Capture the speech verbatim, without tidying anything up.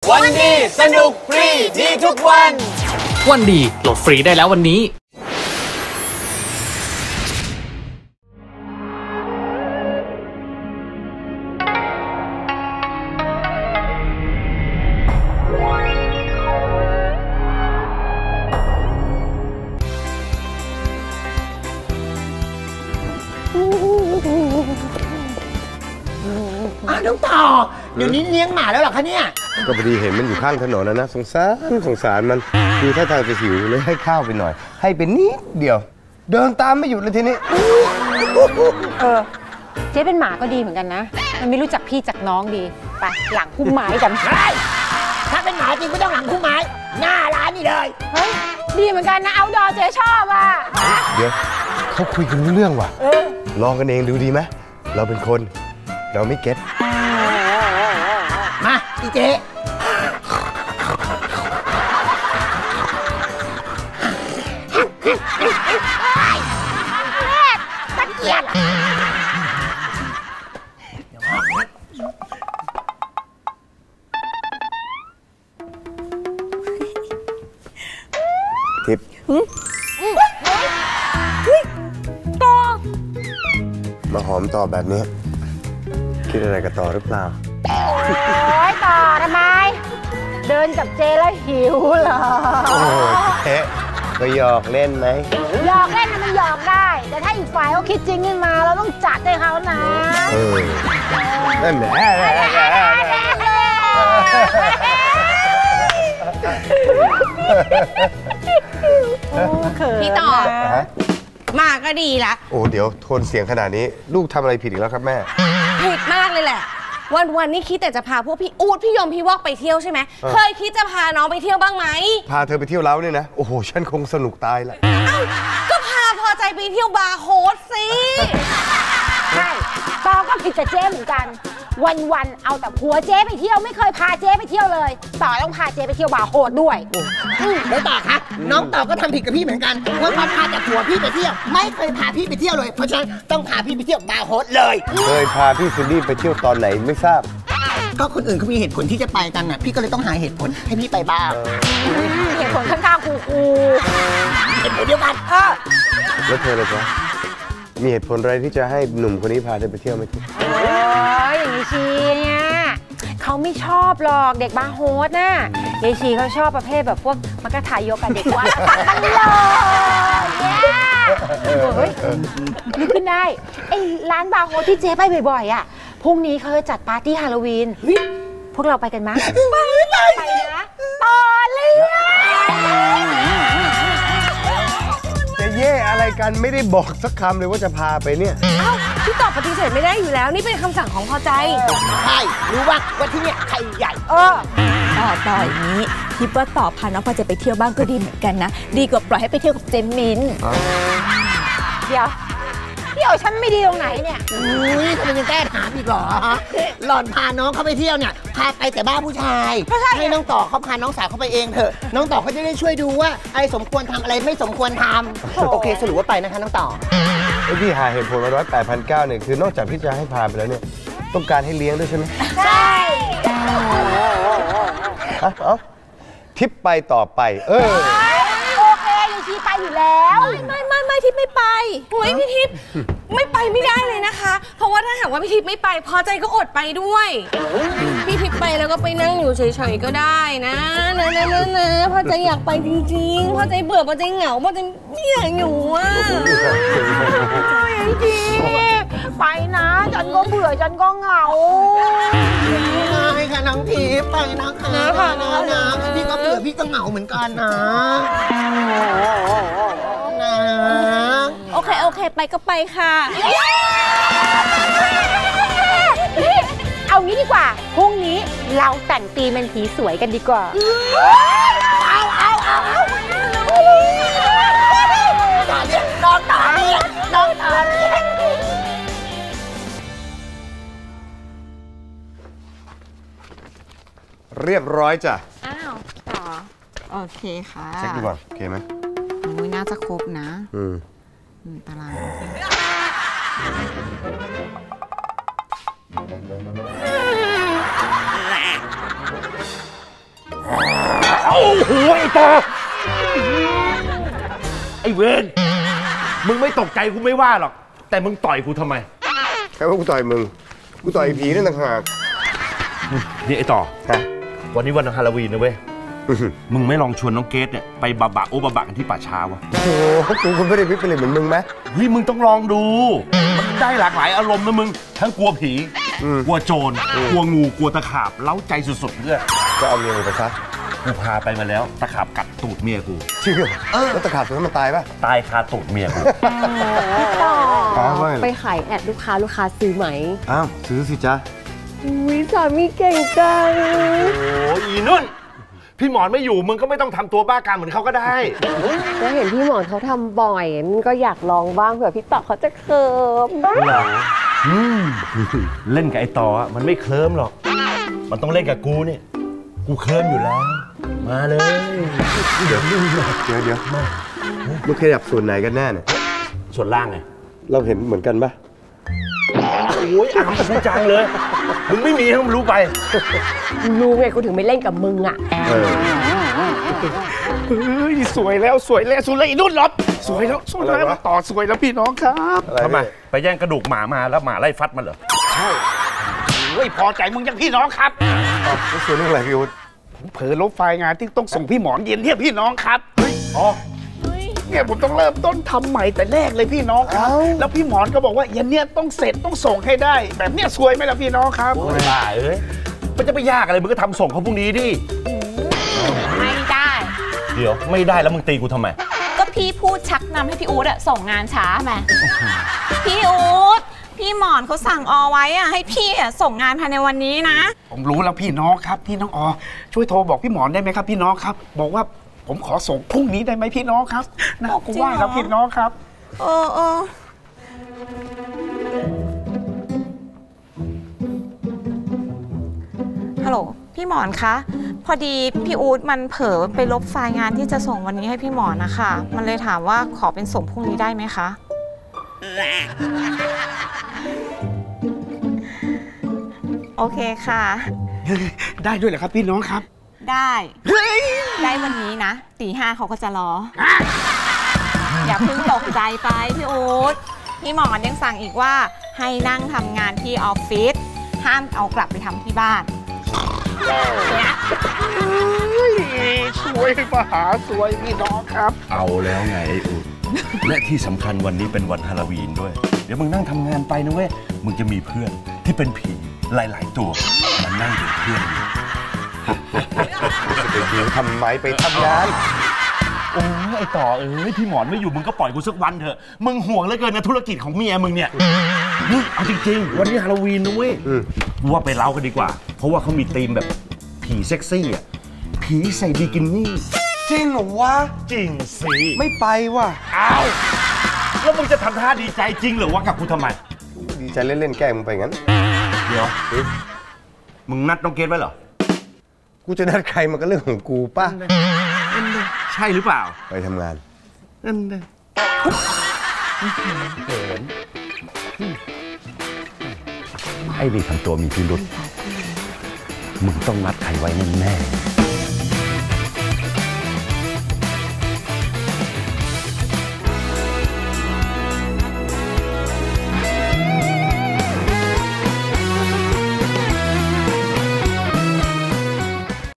วันดีสนุกฟรีดีทุกวันวันดีโหลดฟรีได้แล้ววันนี้น้องต่อเดี๋ยวนี้เลี้ยงหมาแล้วหรอคะเนี่ยก็พอดีเห็นมันอยู่ข้างถนนนะนะสงสารสงสารมันคือถ้าทางจะหิวเลยให้ข้าวไปหน่อยให้เป็นนิดเดียวเดินตามไม่หยุดเลยทีนี้เออเจ๊เป็นหมาก็ดีเหมือนกันนะมันไม่รู้จักพี่จักน้องดีไปหลังพุ่มไม้กันถ้าเป็นหมาจริงไม่ต้องหลังพุ่มไม้หน้าร้านนี่เลยเฮ้ยดีเหมือนกันนะเอาดอเจ๊ชอบอ่ะเดี๋ยวเขาคุยกันรู้เรื่องว่ะลองกันเองดูดีไหมเราเป็นคนเราไม่เก็ตมาอีเจ๊ตะเกียบทิพย์ต่อมาหอมต่อแบบนี้คิดอะไรกับต่อหรือเปล่าโอ้ยต่อทำไมเดินกับเจแล้วหิวเหรอโอ้เจ๊ไปหยอกเล่นไหมหยอกเล่นนะมันหยอกได้แต่ถ้าอีกฝ่ายเขาคิดจริงขึ้นมาเราต้องจัดให้เขานะเออนั่นแหละพี่ต่อมาก็ดีละโอ้เดี๋ยวโทนเสียงขนาดนี้ลูกทำอะไรผิดอีกแล้วครับแม่ผิดมากเลยแหละวันวันนี้คิดแต่จะพาพวกพี่อูดพี่ยมพี่วอกไปเที่ยวใช่ไหมเคยคิดจะพาน้องไปเที่ยวบ้างไหมพาเธอไปเที่ยวแล้วเนี่ยนะโอ้โหฉันคงสนุกตายละก็พาพอใจไปเที่ยวบาร์โฮสสิใช่ตอก็ผิดกับเจ๊เหมือนกันวันวันเอาแต่ผัวเจ๊ไปเที่ยวไม่เคยพาเจ๊ไปเที่ยวเลยต่อต้องพาเจ๊ไปเที่ยวบาร์โฮสด้วยแล้วต่อคะน้องต่อก็ทำผิดกับพี่เหมือนกันเพราะเขาพาแต่ผัวพี่ไปเที่ยวไม่เคยพาพี่ไปเที่ยวเลยเพราะฉะนั้นต้องพาพี่ไปเที่ยวบาร์โฮสเลยเคยพาพี่ซินดี้ไปเที่ยวตอนไหนไม่ทราบก็คนอื่นเขามีเหตุผลที่จะไปกันน่ะพี่ก็เลยต้องหาเหตุผลให้พี่ไปบ้างเหตุผลข้างๆคูคูเหตุผลเดียวกันเออแล้วเธอเลยจ๊ะมีเหตุผลอะไรที่จะให้หนุ่มคนนี้พาเธอไปเที่ยวไหมที่โอ้ยอย่างนี้ชีเนี่ยเขาไม่ชอบหรอกเด็กบาร์โฮสน่ะยายชีเขาชอบประเภทแบบพวกมักกะถ่ายโยกับเด็กว่าตันเลยเฮ้ยนึกขึ้นได้ไอ้ร้านบาร์โฮสที่เจ๊ไปบ่อยๆอ่ะพรุ่งนี้เขาจะจัดปาร์ตี้ฮาโลวีนพวกเราไปกันมั้ยไปไปนะต่อเลยจะเย่อะไรกันไม่ได้บอกสักคำเลยว่าจะพาไปเนี่ยอ้าวพี่ตอบปฏิเสธไม่ได้อยู่แล้วนี่เป็นคำสั่งของพอใจใช่รู้ว่าว่าที่เนี่ยใครใหญ่เออต่อต่ออย่างนี้คิดว่าต่อพาน้องพอใจไปเที่ยวบ้างก็ดีเหมือนกันนะดีกว่าปล่อยให้ไปเที่ยวกับเจมินเดี๋ยวเที่ยวฉันไม่ดีตรงไหนเนี่ยอุ้ยทำไมยังแก้ถามอีกหรอหล่อนพาน้องเขาไปเที่ยวเนี่ยพาไปแต่บ้านผู้ชายให้น้องต่อเขาพาน้องสาวเขาไปเองเถอะน้องต่อเขาจะได้ช่วยดูว่าไอ้สมควรทำอะไรไม่สมควรทำโอเคสรุปว่าไปนะคะน้องต่อไอ้ที่หาเหตุผลมาร้อยแปดพันเก้าเนี่ยคือนอกจากที่จะให้พาไปแล้วเนี่ยต้องการให้เลี้ยงด้วยใช่ไหมใช่เอาทิปไปต่อไปเออโอเคยูชีไปอยู่แล้วไม่ไม่ไม่ทิปไม่ไปโอ้ยพี่ทิปไม่ไปไม่ได้เลยนะคะเพราะว่าถ้าหากว่าพี่ทิพย์ไม่ไปพอใจก็อดไปด้วยพี่ทิพย์ไปแล้วก็ไปนั่งอยู่เฉยๆก็ได้นะนะนะนะนะพอใจอยากไปจริงๆพอใจเบื่อพอใจเหงาพอใจไม่อยากอยู่อ่ะใช่จริงไปนะฉันก็เบื่อฉันก็เหงาไม่ค่ะน้องทิพย์ไปนะคะนะนะนะพี่ก็เบื่อพี่ก็เหงาเหมือนกันนะนะโอเคโอเคไปก็ไปค่ะเอางี้ดีกว่าพรุ่งนี้เราแต่งตีมเป็นผีสวยกันดีกว่าเอาเอาเอาเอาต่อเรียกน้องต่อเรียกน้องต่อเรียกเรียบร้อยจ้ะอ้าวต่อโอเคค่ะเช็คดูก่อนโอเคไหมอุ้ยน่าจะครบนะอืมตารางโอ้ยต่อไอ้เวนมึงไม่ตกใจกูไม่ว่าหรอกแต่มึงต่อยกูทำไมใครว่ากูต่อยมึงกูต่อยผีนั่นต่างหากนี่ไอ้ต่อวันนี้วันฮาโลวีนนะเว้ยมึงไม่ลองชวนน้องเกดเนี่ยไปบะบะโอบะบะกันที่ป่าช้าวะโอ้โหกูคุณไม่ได้วิปริตเหมือนมึงไหมเฮ้ยมึงต้องลองดูมันได้หลากหลายอารมณ์นะมึงทั้งกลัวผีกลัวโจรกลัวงูกลัวตะขาบเล้าใจสุดๆเพื่อก็เอาเมียไปซะกูพาไปมาแล้วตะขาบกัดตูดเมียกูจริงเหรอแล้วตะขาบตัวนั้นมันตายปะตายคาตูดเมียกูต่อไปขายแอดลูกค้าลูกค้าซื้อไหมอ้าวซื้อสิจ๊ะวิสามีเก่งจังโอ้ยอีนุ่นพี่หมอนไม่อยู่มึงก็ไม่ต้องทำตัวบ้าการเหมือนเขาก็ได้ก็เห็นพี่หมอนเขาทำบ่อยมันก็อยากลองบ้างเผื่อพี่ต่อเขาจะเคลิ้มเล่นกับไอ้ต่อมันไม่เคลิ้มหรอกมันต้องเล่นกับกูนี่กูเคลิ้มอยู่แล้วมาเลยเดี๋ยวเดี๋ยวเดี๋ยวเดี๋ยวมามึงขยับส่วนไหนกันแน่เนี่ยส่วนล่างไงเราเห็นเหมือนกันปะโอ้ยอ่านแต่จังเลยมึงไม่มีให้มึงรู้ไปรู้ไงกูถึงไม่เล่นกับมึงอ่ะเฮ้ยสวยแล้วสวยแล้วสุดเลยนุ่นรถสวยแล้วสวยแล้วต่อสวยแล้วพี่น้องครับทำไมไปแย่งกระดูกหมามาแล้วหมาไล่ฟัดมันเหรอใช่โอ้ยพอใจมึงยังพี่น้องครับสวยเรื่องอะไรพี่อุ๊ดผมเผลอลบไฟล์งานที่ต้องส่งพี่หมอนเย็นเที่ยพี่น้องครับอ๋อเนี่ยผมต้องเริ่มต้นทำใหม่แต่แรกเลยพี่น้องครับแล้วพี่หมอนก็บอกว่ายันเนี้ยต้องเสร็จต้องส่งให้ได้แบบเนี้ยสวยไหมล่ะพี่น้องครับโอ้ยบ้าเอ้ยมันจะไปยากอะไรมึงก็ทำส่งเขาพรุ่งนี้ดิไม่ได้เดี๋ยวไม่ได้แล้วมึงตีกูทำไมก็พี่พูดชักนำให้พี่อู๊ดอะส่งงานช้าไหมพี่อู๊ดพี่หมอนเขาสั่งออไว้อะให้พี่อะส่งงานภายในวันนี้นะผมรู้แล้วพี่น้องครับพี่น้องออช่วยโทรบอกพี่หมอนได้ไหมครับพี่น้องครับบอกว่าผมขอส่งพรุ่งนี้ได้ไหมพี่น้องครับน่ากูว่าแล้วพี่น้องครับเออเออฮัลโหลพี่หมอนคะพอดีพี่อู๊ดมันเผลอไปลบไฟล์งานที่จะส่งวันนี้ให้พี่หมอนนะคะมันเลยถามว่าขอเป็นส่งพรุ่งนี้ได้ไหมคะโอเคค่ะได้ด้วยเหรอครับพี่น้องครับได้ได้วันนี้นะตีห้าเขาก็จะรออย่าเพิ่งตกใจไปพี่อู๊ดพี่หมอนยังสั่งอีกว่าให้นั่งทำงานที่ออฟฟิศห้ามเอากลับไปทำที่บ้านสวยมหาสวยพี่น้องครับเอาแล้วไงไอ้อู๊ดและที่สำคัญวันนี้เป็นวันฮาโลวีนด้วยเดี๋ยวมึงนั่งทำงานไปนะเว้ยมึงจะมีเพื่อนที่เป็นผีหลายๆตัวมานั่งอยู่เพื่อนจะไปเดี๋ยวทำไมไปทำงานโอ้ยไอ้ต่อเอ้ยพี่หมอนไม่อยู่มึงก็ปล่อยกูสักวันเถอะมึงห่วงเหลือเกินนะธุรกิจของเมียมึงเนี่ยนี่เอาจริงๆวันนี้ฮาโลวีนนะเว้ยว่าไปเล่ากันดีกว่าเพราะว่าเขามีธีมแบบผีเซ็กซี่อ่ะผีใส่บิกินี่จริงเหรอวะจริงสิไม่ไปว่ะอ้าวแล้วมึงจะทำท่าดีใจจริงหรือว่ากับกูทำไมดีใจเล่นๆแกล้งมึงไปงั้นเดี๋ยวมึงนัดน้องเกดไว้เหรอกูจะนัดใครมันก็เรื่องของกูป่ะใช่หรือเปล่าไปทำงานนั่นเลยเขินไอ้นี่ทำตัวมีพิรุษมึงต้องนัดใครไว้แน่ๆ